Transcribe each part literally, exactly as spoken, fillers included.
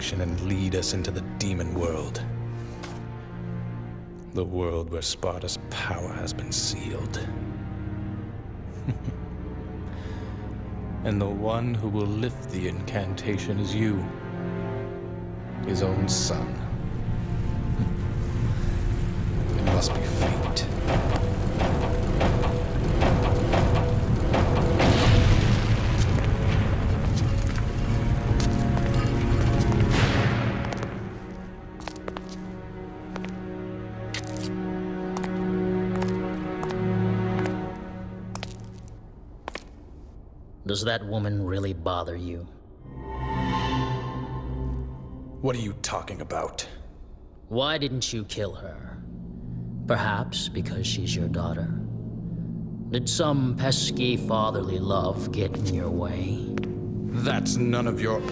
direction and lead us into the demon world. The world where Sparta's power has been sealed. And the one who will lift the incantation is you, his own son. It must be fate. Does that woman really bother you? What are you talking about? Why didn't you kill her? Perhaps because she's your daughter? Did some pesky fatherly love get in your way? That's none of your...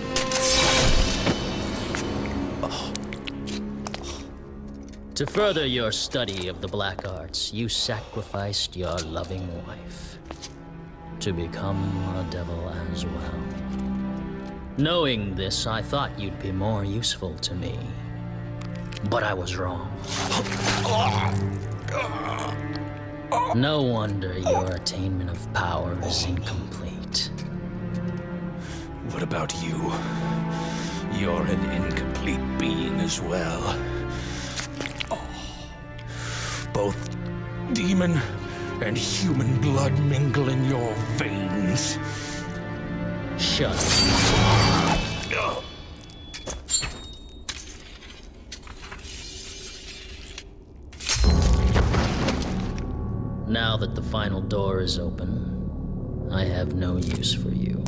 To further your study of the black arts, you sacrificed your loving wife to become a devil as well. Knowing this, I thought you'd be more useful to me. But I was wrong. No wonder your attainment of power is incomplete. What about you? You're an incomplete being as well. Both demon and human blood mingle in your veins. Shut up. Now that the final door is open, I have no use for you.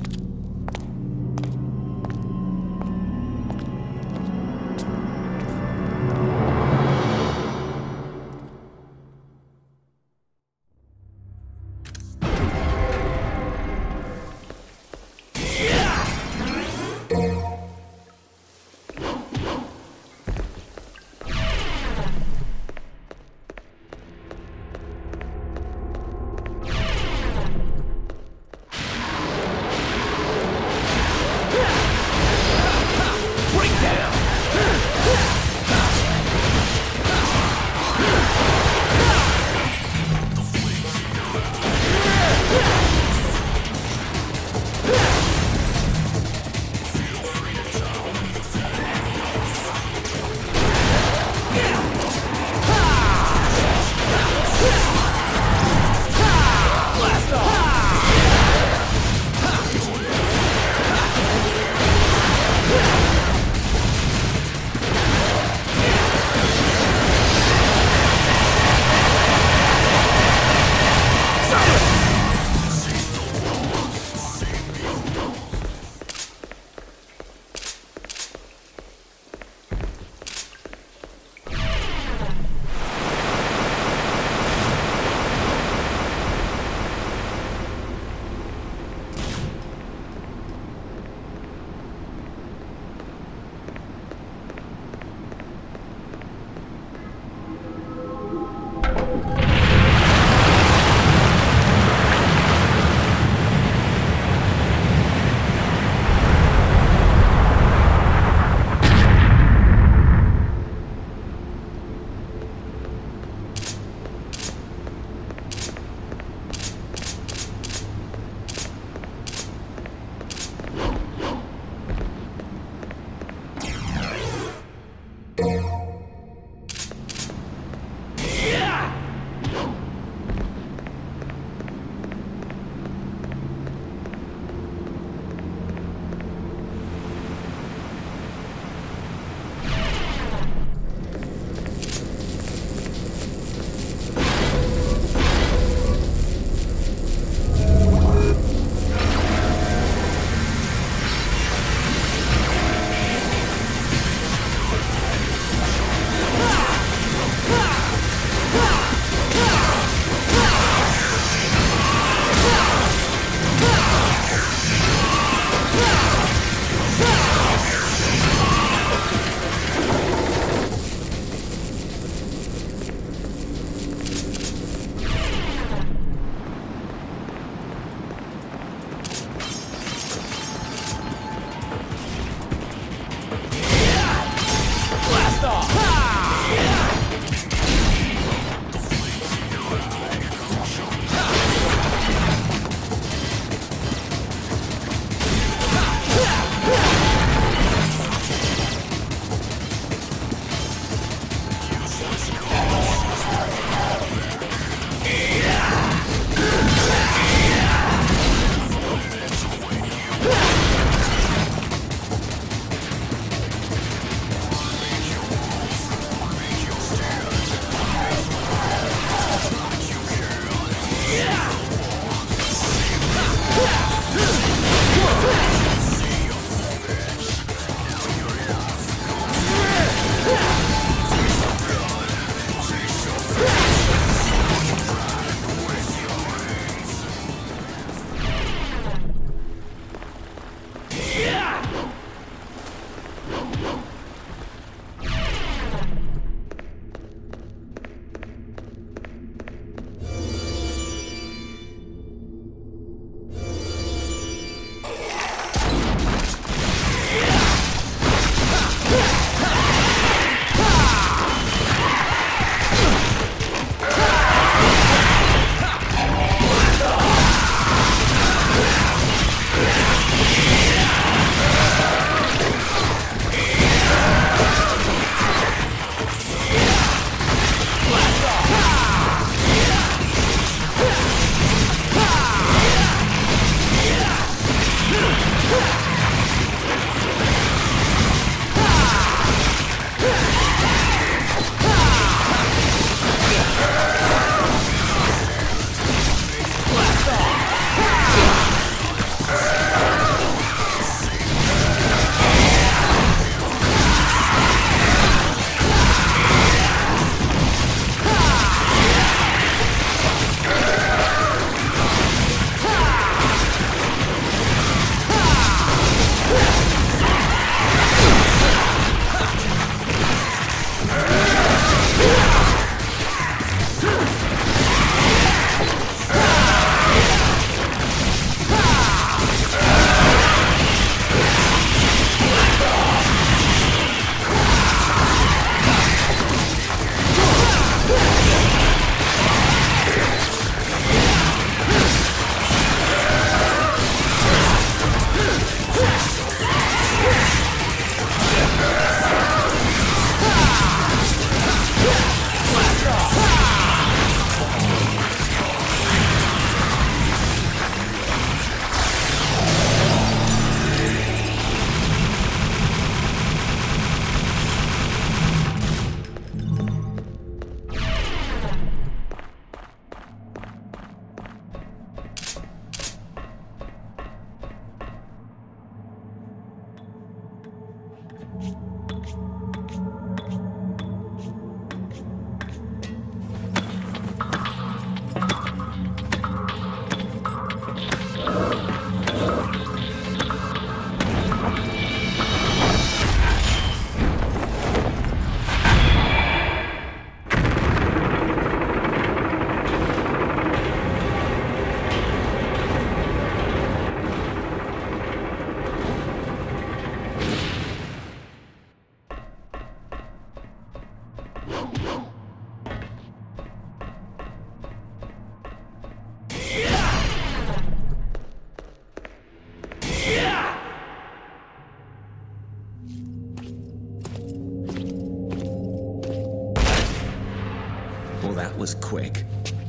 That was quick.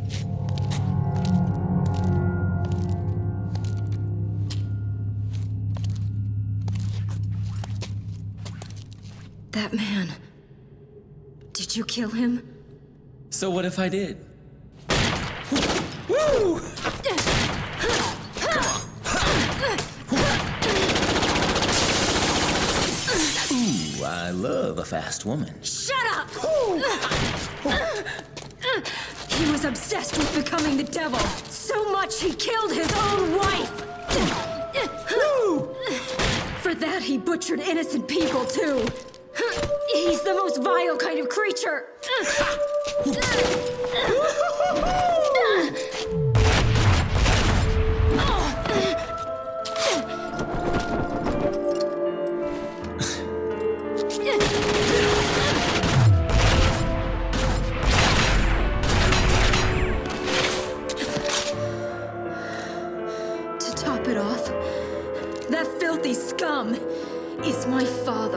That man. Did you kill him? So what if I did? Woo! Ooh, I love a fast woman. Shut up! He was obsessed with becoming the devil. So much he killed his own wife. For that, he butchered innocent people, too. He's the most vile kind of creature.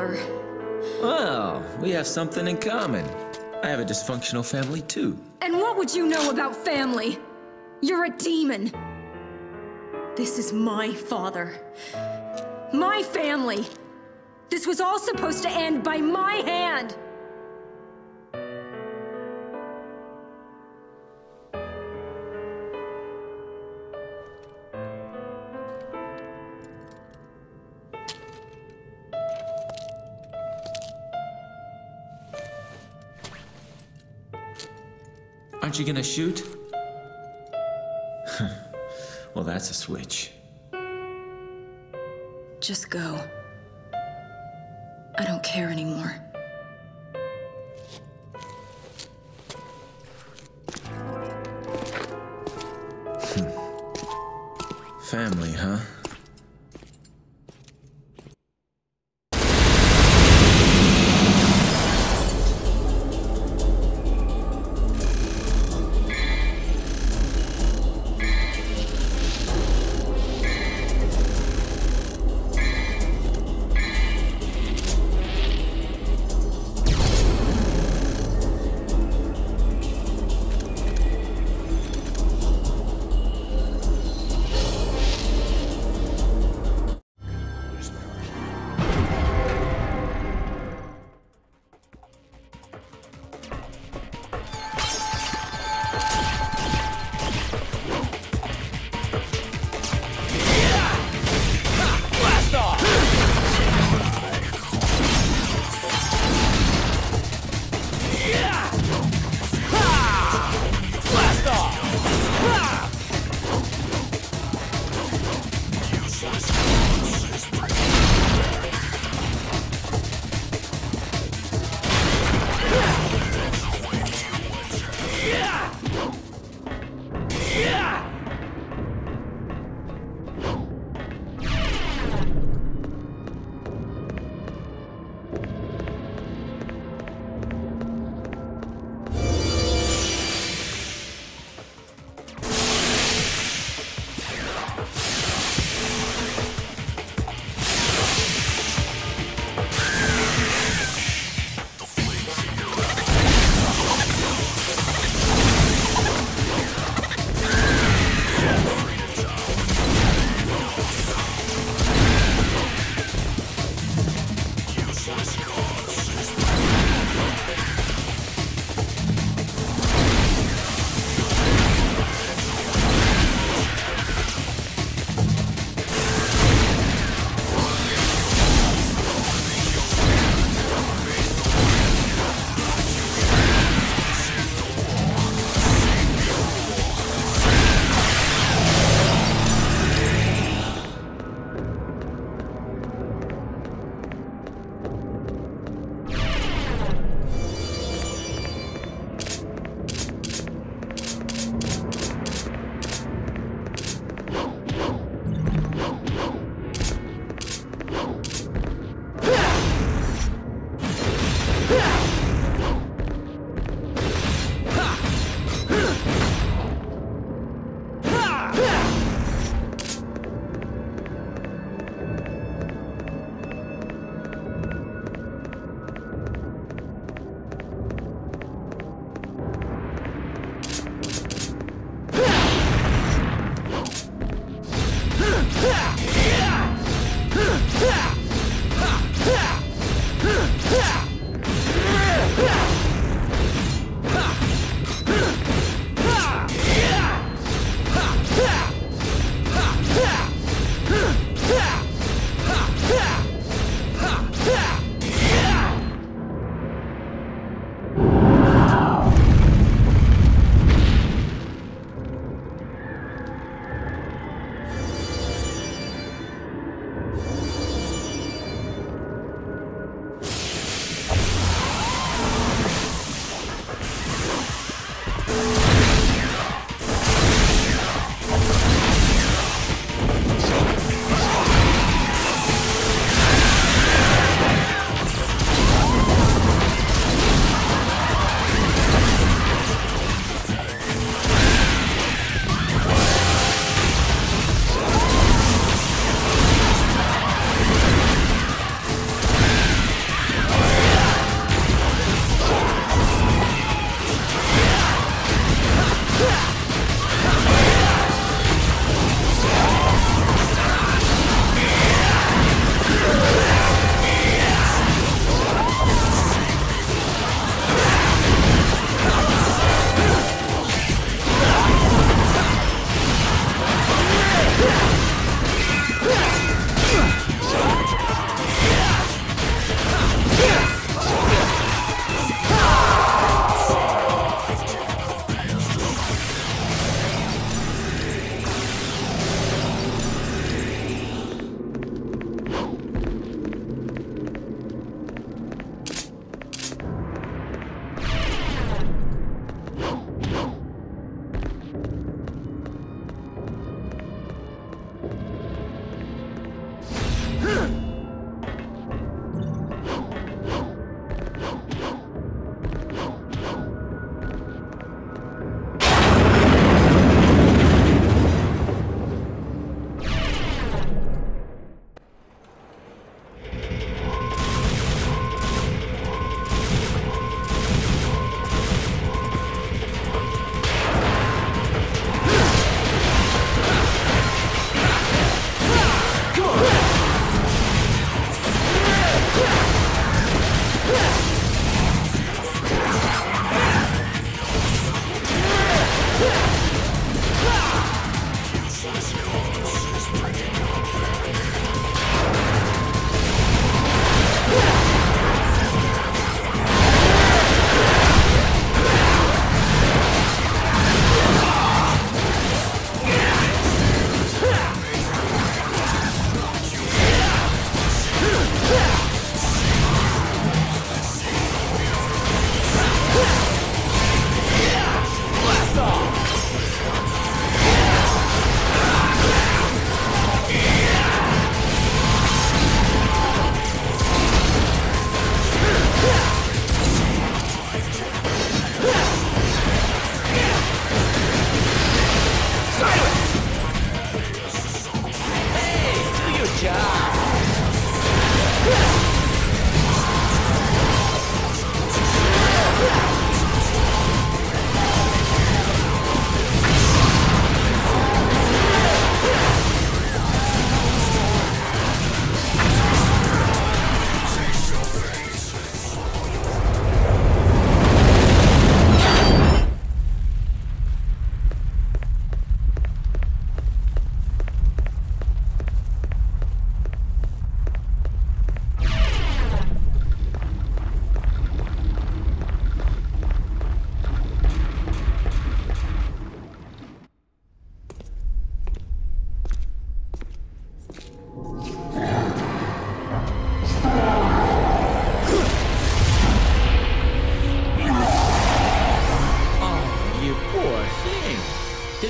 father. Well, we have something in common. I have a dysfunctional family, too. And what would you know about family? You're a demon. This is my father. My family. This was all supposed to end by my hand. Aren't you gonna shoot? Well, that's a switch. Just go. I don't care anymore. Family, huh?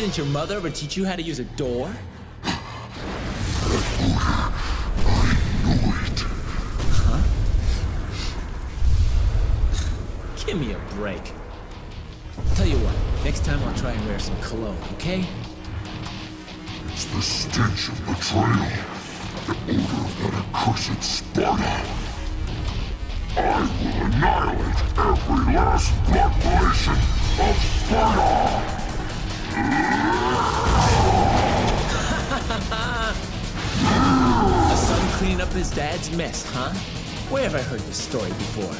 Didn't your mother ever teach you how to use a door? Huh? Give me a break. Tell you what, next time I'll try and wear some cologne, okay? It's the stench of betrayal, the odor of that accursed Sparta. I will annihilate every last blood relation of Sparta! A son cleaning up his dad's mess, huh? Where have I heard this story before?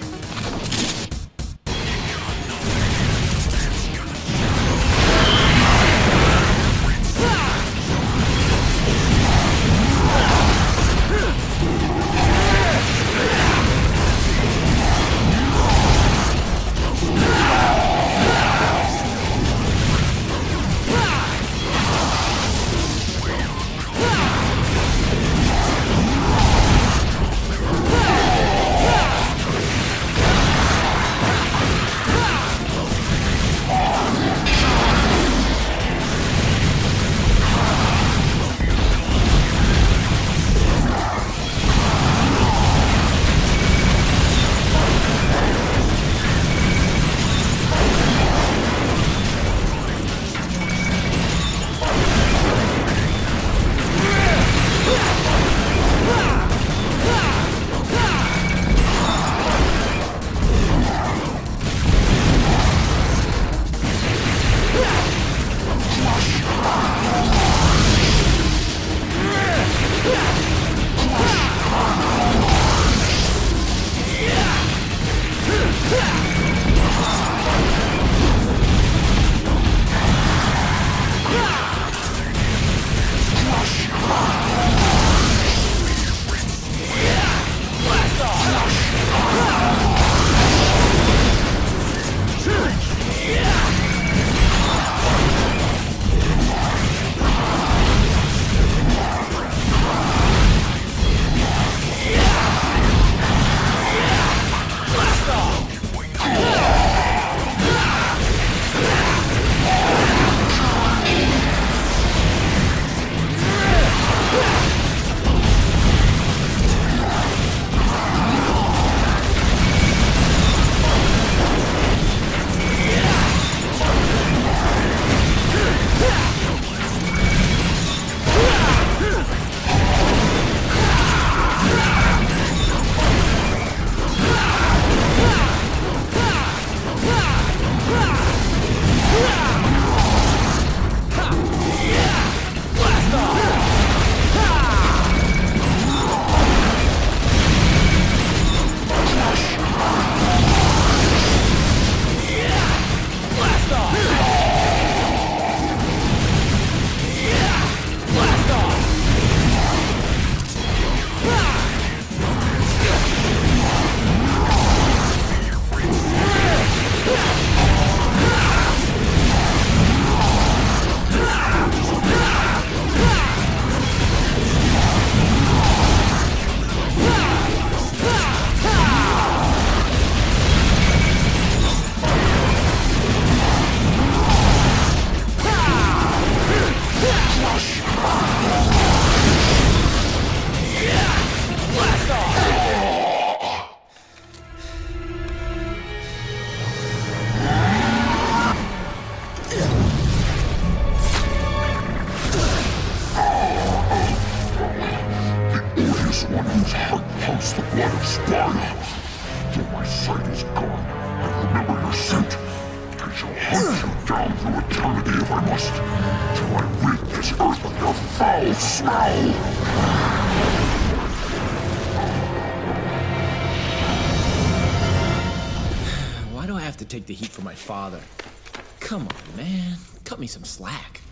Why do I have to take the heat for my father? Come on, man. Cut me some slack.